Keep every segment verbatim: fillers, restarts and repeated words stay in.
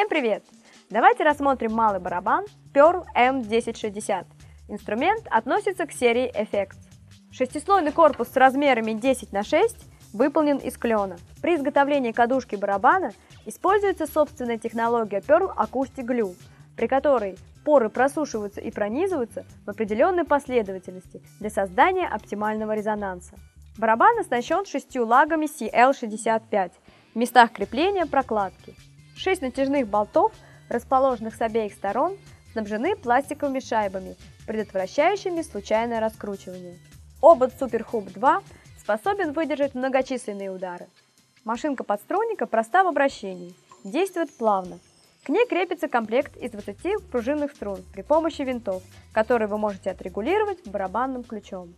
Всем привет! Давайте рассмотрим малый барабан Pearl эм десять шестьдесят. Инструмент относится к серии Effects. Шестислойный корпус с размерами десять на шесть выполнен из клена. При изготовлении кадушки барабана используется собственная технология Pearl Acoustic Glue, при которой поры просушиваются и пронизываются в определенной последовательности для создания оптимального резонанса. Барабан оснащен шестью лагами си эл шестьдесят пять в местах крепления прокладки. Шесть натяжных болтов, расположенных с обеих сторон, снабжены пластиковыми шайбами, предотвращающими случайное раскручивание. Обод Super Hoop два способен выдержать многочисленные удары. Машинка подструнника проста в обращении, действует плавно. К ней крепится комплект из двадцати пружинных струн при помощи винтов, которые вы можете отрегулировать барабанным ключом.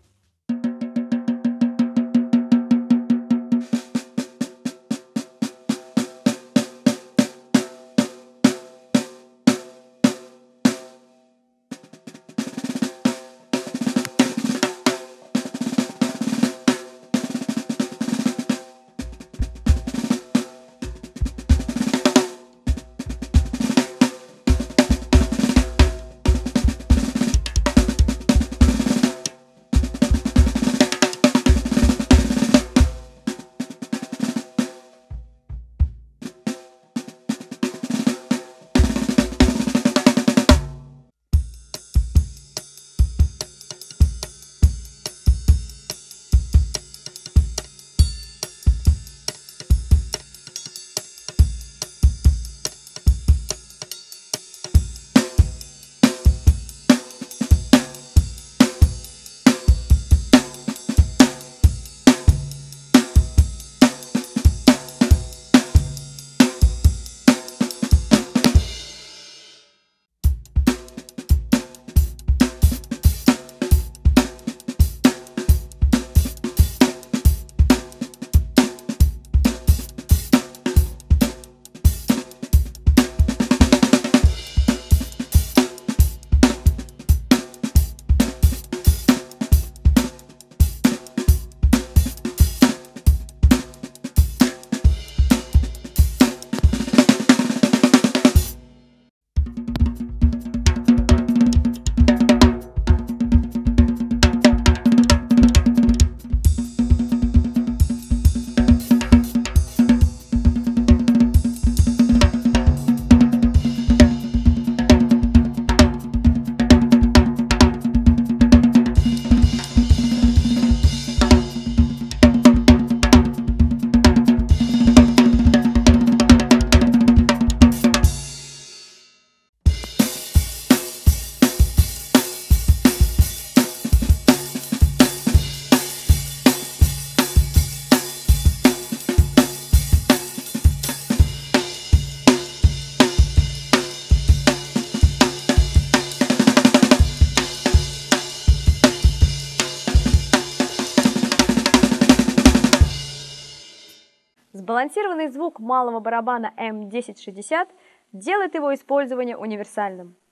Сбалансированный звук малого барабана эм десять шестьдесят делает его использование универсальным.